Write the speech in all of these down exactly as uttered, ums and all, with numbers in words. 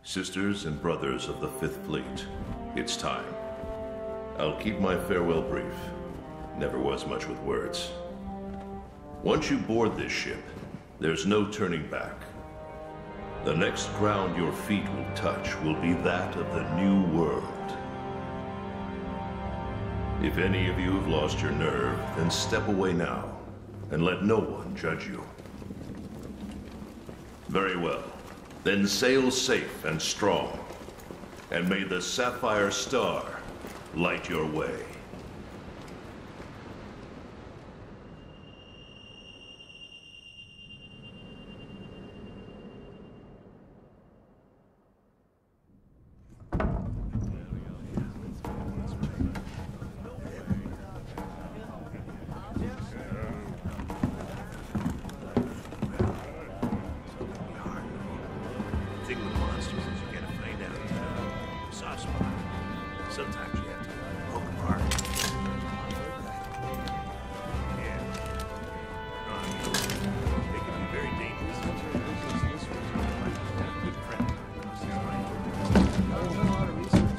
Sisters and brothers of the Fifth Fleet, it's time. I'll keep my farewell brief. Never was much with words. Once you board this ship, there's no turning back. The next ground your feet will touch will be that of the New World. If any of you have lost your nerve, then step away now, and let no one judge you. Very well. Then sail safe and strong, and may the Sapphire Star light your way. Sometimes you have to poke them hard. Yeah. They can be very dangerous. Good friend. A lot of research.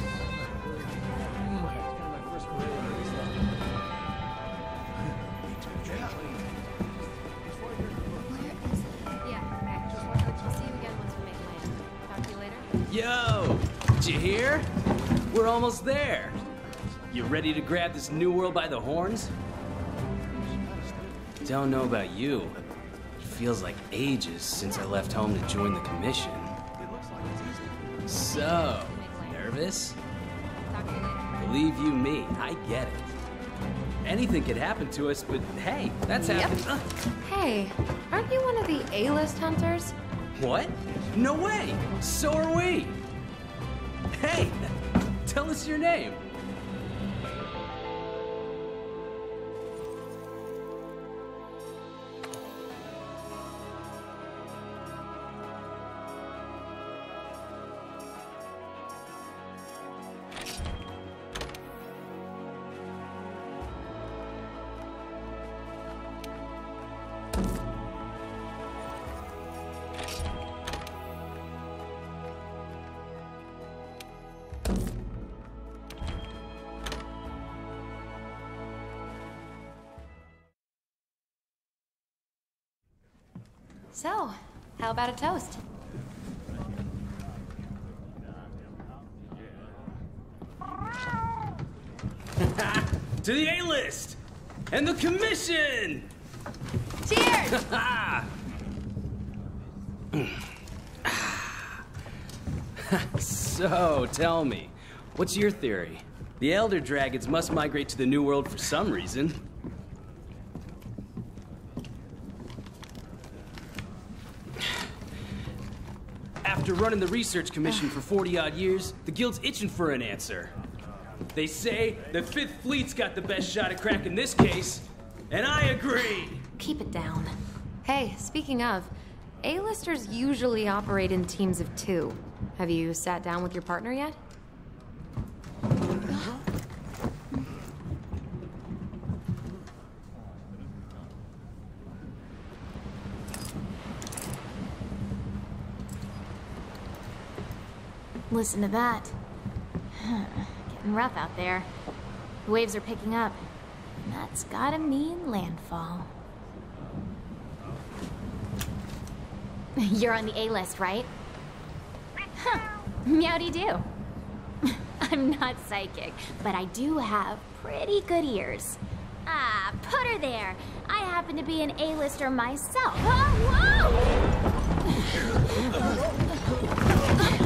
Yeah, Mac, just wanted to see you again once we make land. Talk to you later. Yo! Did you hear? We're almost there. You ready to grab this new world by the horns? Don't know about you. It feels like ages since I left home to join the commission. So, nervous? Talk to you later. Believe you me, I get it. Anything could happen to us, but hey, that's Yep. happened. Uh, Hey, aren't you one of the A-list hunters? what? No way! So are we! Hey! Tell us your name. So, how about a toast? To the A-list! And the commission! Cheers! So, tell me, what's your theory? The Elder Dragons must migrate to the New World for some reason. After running the research commission for forty odd years, the guild's itching for an answer. They say the Fifth Fleet's got the best shot at cracking this case, and I agree. Keep it down. Hey, speaking of, A-listers usually operate in teams of two. Have you sat down with your partner yet? Listen to that. Getting rough out there. The waves are picking up. And that's gotta mean landfall. You're on the A-list, right? Huh. Meowdy-do. I'm not psychic, but I do have pretty good ears. Ah, put her there. I happen to be an A-lister myself. Oh, whoa!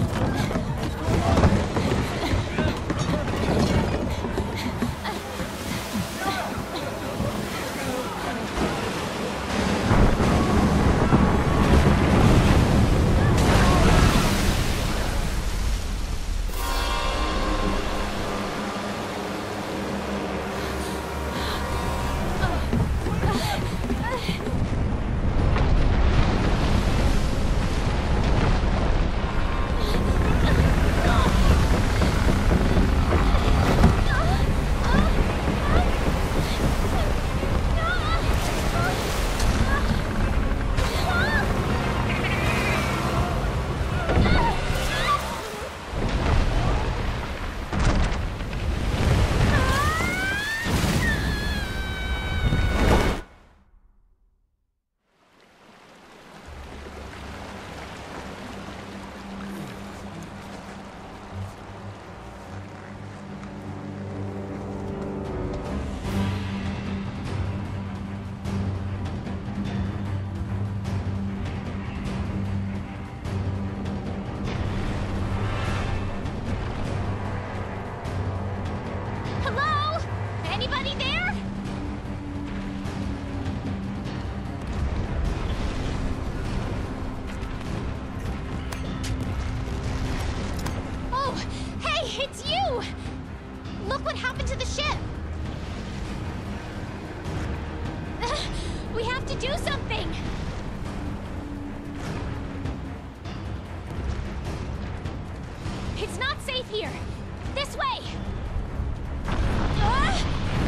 Look what happened to the ship! We have to do something! It's not safe here! This way! Ah!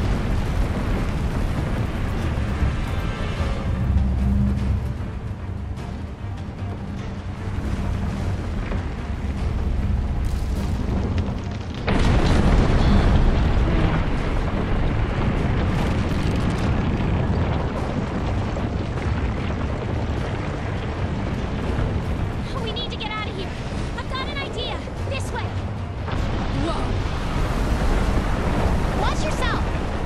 We need to get out of here! I've got an idea! This way! Watch yourself!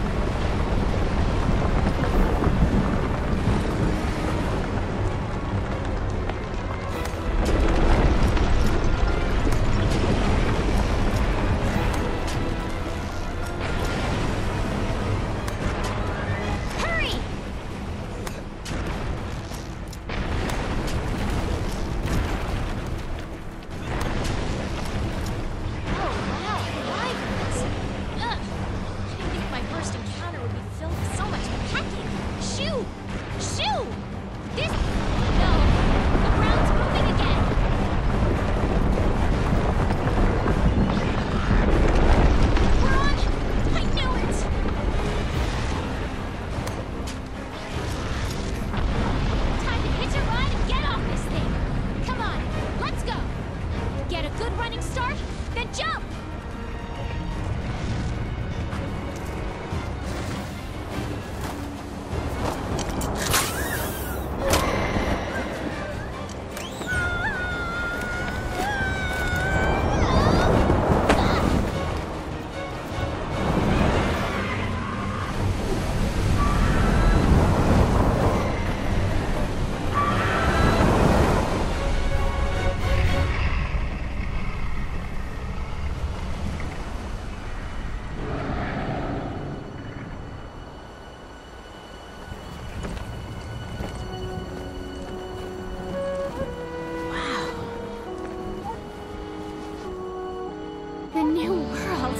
Hurry! Oh, wow, aliveness. Ugh. I didn't think my first encounter would be filled with so much packing. Shoo! Shoo! This... No. The ground's moving again. We're on... I knew it! Time to hitch a ride and get off this thing. Come on, let's go. Get a good running start, then jump! The new world.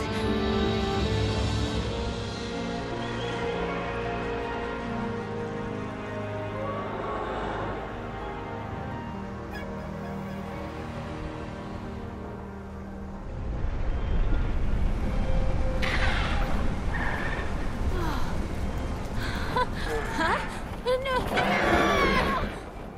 Huh? No.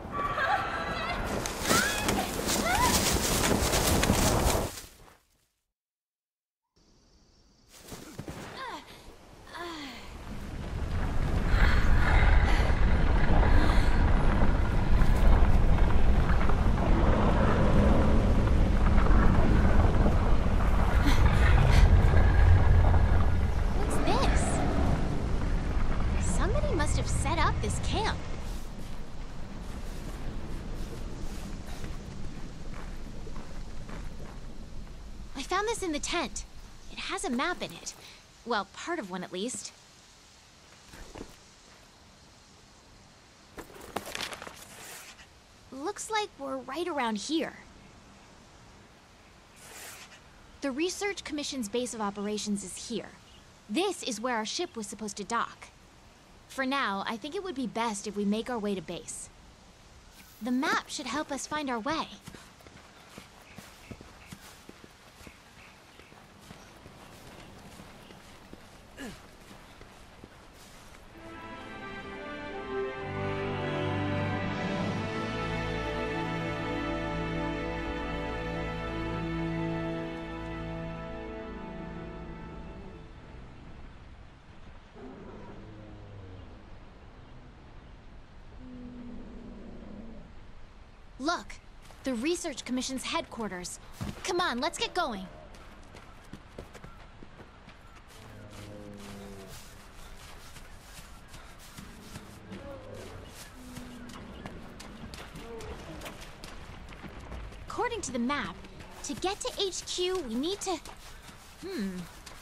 What's this? Somebody must have set up this camp. I found this in the tent. It has a map in it. Well, part of one at least. Looks like we're right around here. The Research Commission's base of operations is here. This is where our ship was supposed to dock. For now, I think it would be best if we make our way to base. The map should help us find our way. Look, the Research Commission's headquarters. Come on, let's get going. According to the map, to get to H Q, we need to... Hmm...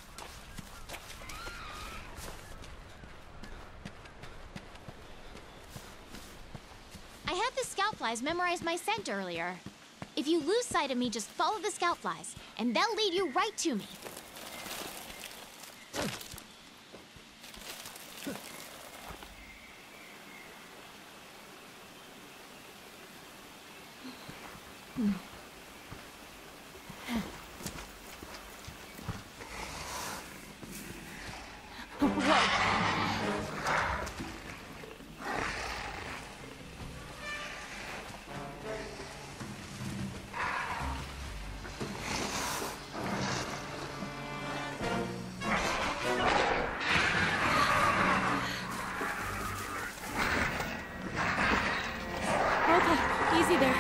I had the scout flies memorize my scent earlier. If you lose sight of me, just follow the scout flies, and they'll lead you right to me. Easy there.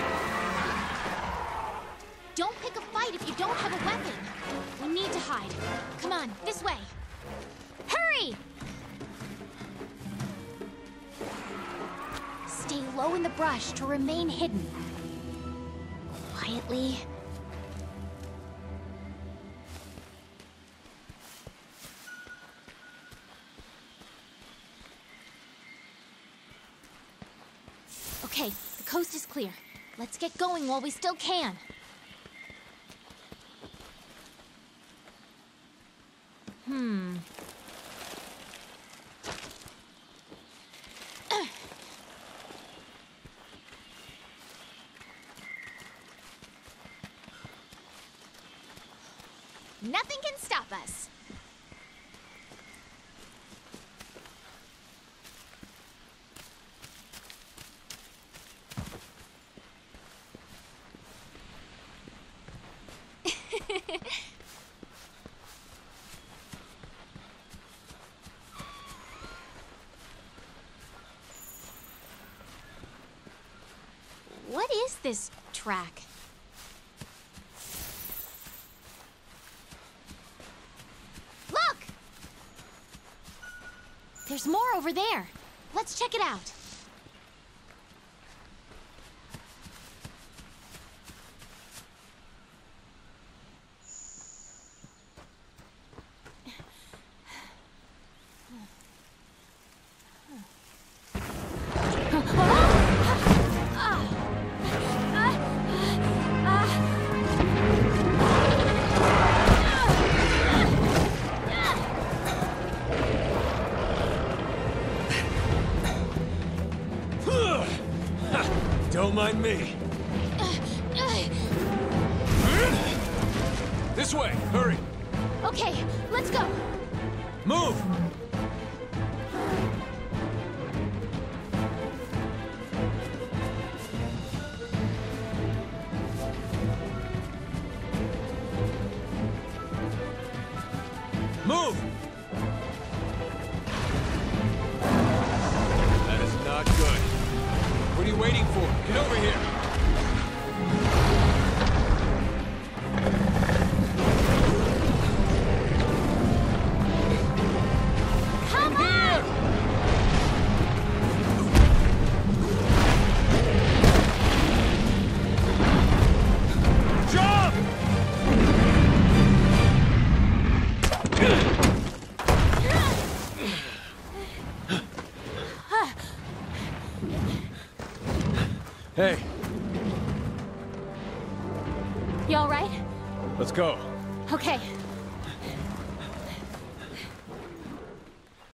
Don't pick a fight if you don't have a weapon. We need to hide. Come on, this way. Hurry! Stay low in the brush to remain hidden. Quietly. Okay, the coast is clear. Let's get going while we still can. Hmm. Nothing can stop us. What is this track? Look! There's more over there. Let's check it out. Don't mind me. This way, hurry. Okay, let's go. Move! Move! That is not good. What are you waiting for? Get over here! Come on! Jump! Hey, You all right? let's go. Okay.